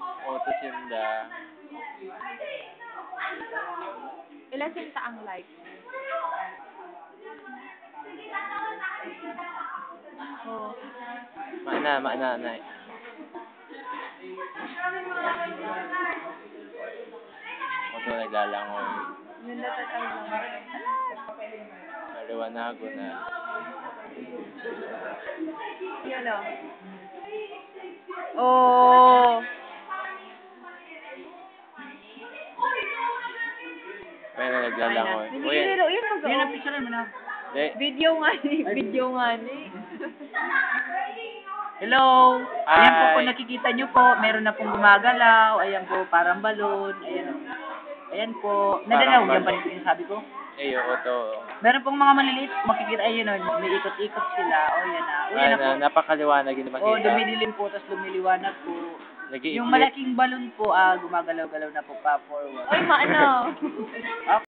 Auto Sinda. Ilan sinta ang like? Oh. Mana. Auto naglalangoy. Yun dapat ang lang. Maliwanago na. Yun o. Oh. May na naglalangoy. Uy, Pero yun mag Yun ang picture mo na. Hindi. Video nga ni. Hello! Hi. Ayan po kung nakikita nyo po, meron na pong gumagalaw. Ayan po, parang balon. Ayan po. Nadalaw, yan ba yung sabi ko? Ayo, auto. Meron pong mga maliliit, makikita, ayun o, may ikot-ikot sila. O, yan na. O, yan na po. Napakaliwanag yung makita. O, dumidilim po, tapos lumiliwanag po. Nag-iikot. Yung malaking balon po, gumagalaw-galaw na po pa forward. Uy, maano.